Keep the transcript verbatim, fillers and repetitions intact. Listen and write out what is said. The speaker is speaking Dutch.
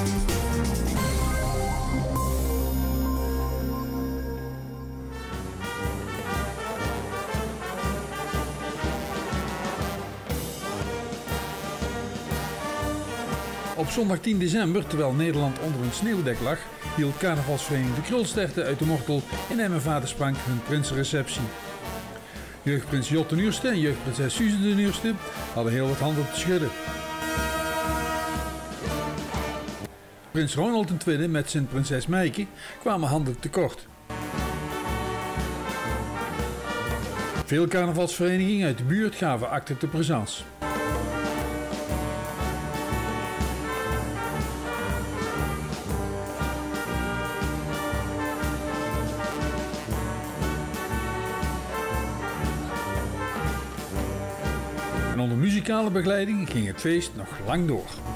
Op zondag tien december, terwijl Nederland onder een sneeuwdek lag, hield carnavalsvereniging De Krulsterten uit de Mortel in Emmen-Vaterspank hun prinsenreceptie. Jeugdprins Jot de Nuurste en jeugdprinses Suze de Nuurste hadden heel wat handen te schudden. Prins Ronald de Tweede met zijn prinses Meike kwamen handen tekort. Veel carnavalsverenigingen uit de buurt gaven acte de présence. En onder muzikale begeleiding ging het feest nog lang door.